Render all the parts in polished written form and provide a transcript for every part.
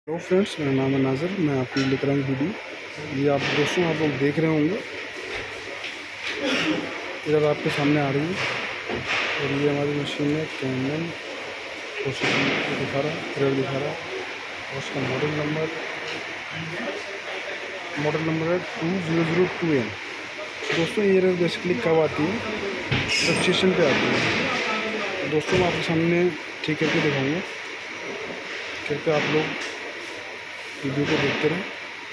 Hello friends, मेरा नाम है नाज़र। मैं आपके लिए लेकर आऊँ वीडियो। ये आप दोस्तों आप लोग देख रहे होंगे, इधर आपके सामने आ रही है। और ये हमारी मशीन है कैनन, दिखा रहा है, एरर दिखा रहा है। और उसका मॉडल नंबर है 2002N। दोस्तों ये एरर बेसिकली कब आती है? रजिस्ट्रेशन पे आती है। तो दोस्तों मैं आपके सामने ठीक करके दिखाऊँगा, कृपया आप लोग वीडियो को देखते रहें।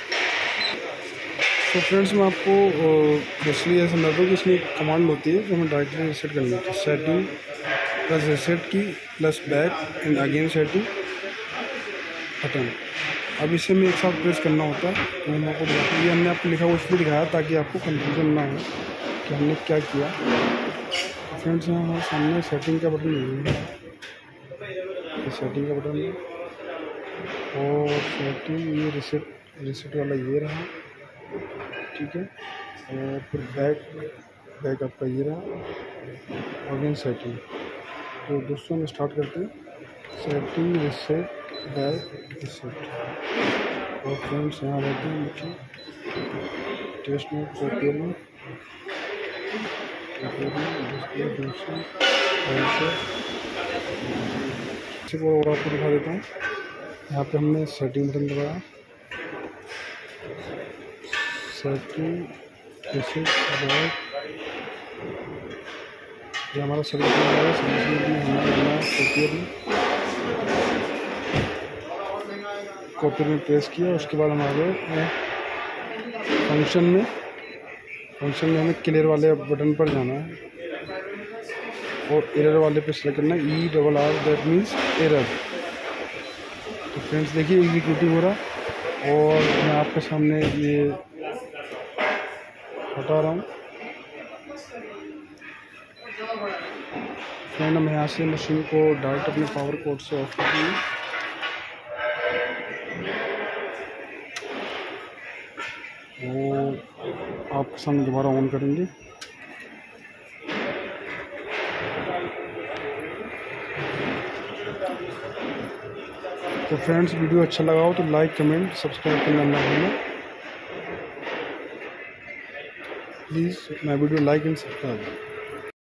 तो फ्रेंड्स मैं आपको बेसिकली ये समझा दूँ कि इसमें एक कमांड होती है जो हमें डायरेक्टली रीसेट करनी होती है। Setting plus reset key plus back and again setting button. अब इसे हमें एक साथ प्रेस करना होता है। तो हम आपको दिखाते हैं, ये हमने आपको लिखा हुआ इसलिए दिखाया ताकि आपको कन्फ्यूजन ना हो कि हमने क्या किया। तो फ्रेंड्स यहाँ हमारे सामने सेटिंग का बटन नहीं है, ये सेटिंग का बटन है। और सेटिंग ये रिसेट वाला ये रहा, ठीक है। और फिर बैक आपका ये रहा, अगेन सेटिंग। तो दोस्तों हम स्टार्ट करते हैं। Setting, reset, back, reset. और फ्रेंड्स यहाँ रहते हैं नीचे टेस्ट में, कॉपियर में डिस्प्ले दोस्तों और आपको दिखा देता हूँ। यहाँ पे हमने सेटिंग बटन दबाया, सेटिंग, रिसेट, बैक। ये हमारा सर्विस में हमारा कॉपियर में प्रेस किया। उसके बाद हम आ गए फंक्शन में हमें क्लियर वाले बटन पर जाना है और एरर वाले पे सेलेक्ट करना है, ERR, दैट मीन्स एरर। तो फ्रेंड्स देखिए एग्जीक्यूटिव हो रहा और मैं आपके सामने ये हटा रहा हूँ। फ्रेंड हम यहाँ से मशीन को डायरेक्ट अपने पावर कोड से ऑफ कर देंगे। वो आपके सामने दोबारा ऑन करेंगे। तो फ्रेंड्स वीडियो अच्छा लगा हो तो लाइक, कमेंट, सब्सक्राइब करना ना भूलें please. My video like and subscribe.